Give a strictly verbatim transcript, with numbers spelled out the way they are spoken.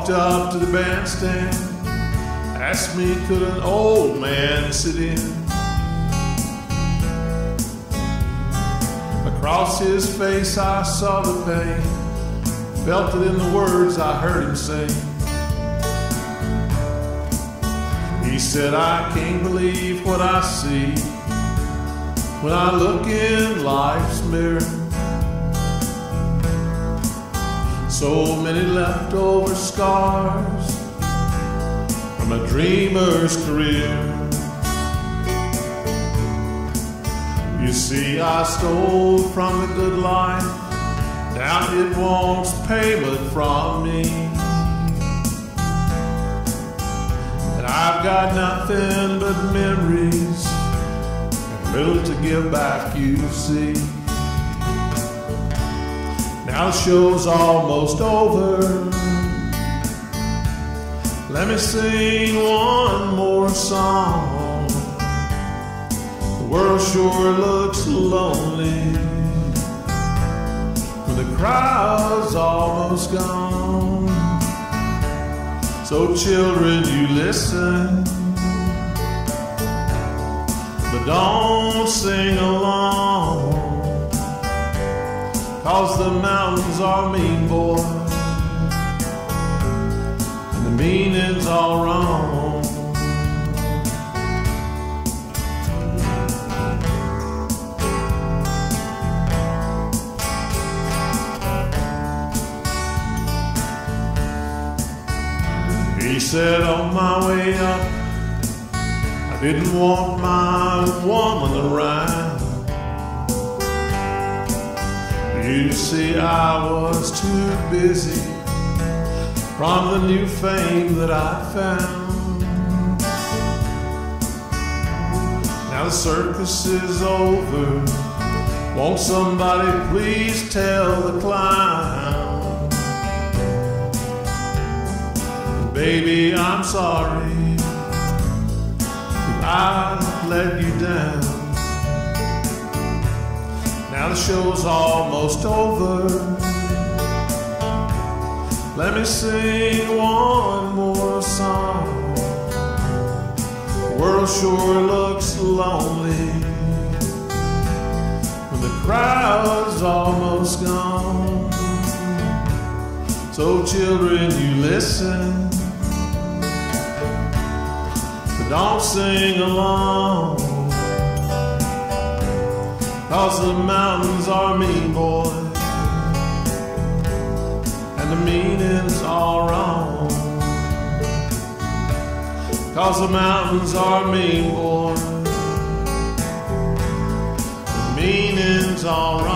walked up to the bandstand, asked me could an old man sit in. Across his face I saw the pain, felt it in the words I heard him say. He said, I can't believe what I see when I look in life's mirror. So many leftover scars from a dreamer's career. You see, I stole from the good life, now it wants payment from me. And I've got nothing but memories and little to give back, you see. Now the show's almost over. Let me sing one more song. The world sure looks lonely when the crowd's almost gone. So children, you listen, but don't sing along, 'cause the mountains are mean, boy, and the meaning's all wrong. He said, on my way up, I didn't want my woman around. You see, I was too busy from the new fame that I found. Now the circus is over, won't somebody please tell the clown? Baby, I'm sorry if I let you down. Now the show's almost over. Let me sing one more song. The world sure looks lonely when the crowd's almost gone. So children, you listen, but don't sing along, 'cause the mountains are mean, boy, and the meaning's all wrong. 'Cause the mountains are mean, boy, the meaning's all wrong.